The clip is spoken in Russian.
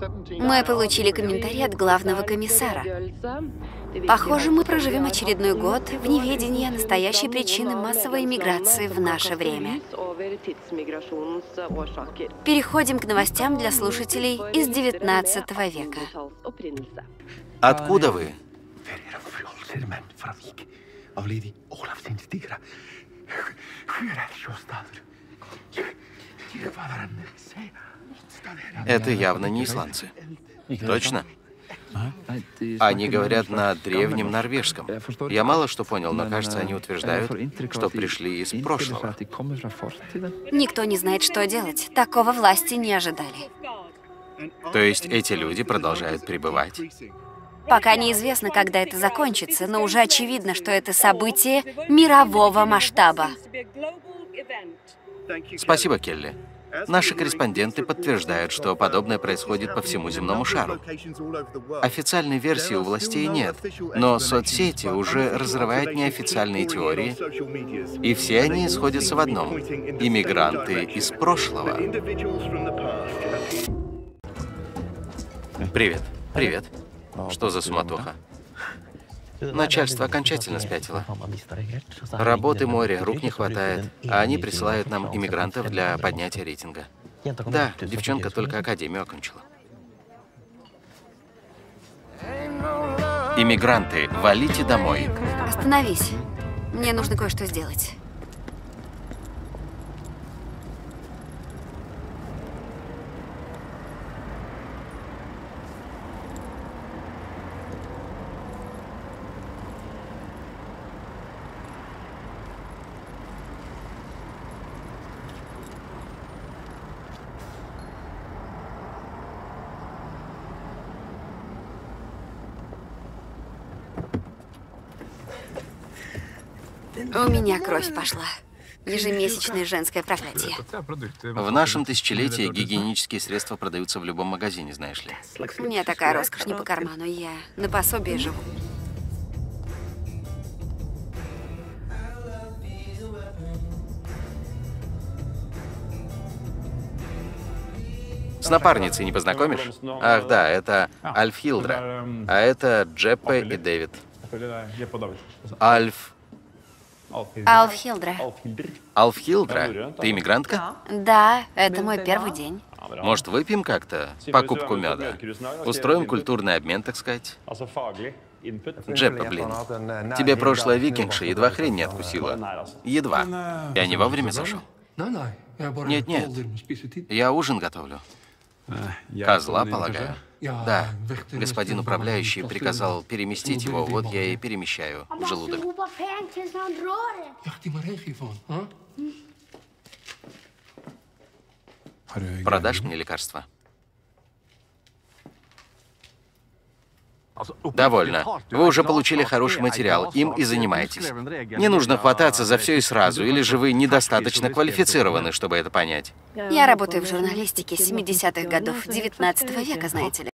Мы получили комментарий от главного комиссара. Похоже, мы проживем очередной год в неведении настоящей причины массовой иммиграции в наше время. Переходим к новостям для слушателей из 19 века. Откуда вы? Это явно не исландцы. Точно? Они говорят на древнем норвежском. Я мало что понял, но, кажется, они утверждают, что пришли из прошлого. Никто не знает, что делать. Такого власти не ожидали. То есть эти люди продолжают пребывать? Пока неизвестно, когда это закончится, но уже очевидно, что это событие мирового масштаба. Спасибо, Келли. Наши корреспонденты подтверждают, что подобное происходит по всему земному шару. Официальной версии у властей нет, но соцсети уже разрывают неофициальные теории, и все они сходятся в одном — иммигранты из прошлого. Привет. Привет. Что за суматоха? Начальство окончательно спятило. Работы море, рук не хватает, а они присылают нам иммигрантов для поднятия рейтинга. Да, девчонка только академию окончила. Иммигранты, валите домой. Остановись. Мне нужно кое-что сделать. У меня кровь пошла. Ежемесячное женское проклятие. В нашем тысячелетии гигиенические средства продаются в любом магазине, знаешь ли. Мне такая роскошь не по карману, я на пособие живу. С напарницей не познакомишь? Ах да, это Альфхилдра. А это Джеппе и Дэвид. Альфхилдра. Альфхилдра? Ты иммигрантка? Да, это мой первый день. Может, выпьем как-то? Покупку меда. Устроим культурный обмен, так сказать. Джеппе, блин. Тебе прошлая викингша едва хрень не откусила. Едва. Я не вовремя зашел? Нет. Я ужин готовлю. Козла, полагаю. Да, господин управляющий приказал переместить его, вот я и перемещаю в желудок. Продашь мне лекарство? Довольно. Вы уже получили хороший материал, им и занимаетесь. Не нужно хвататься за все и сразу, или же вы недостаточно квалифицированы, чтобы это понять. Я работаю в журналистике 70-х годов 19 века, знаете ли.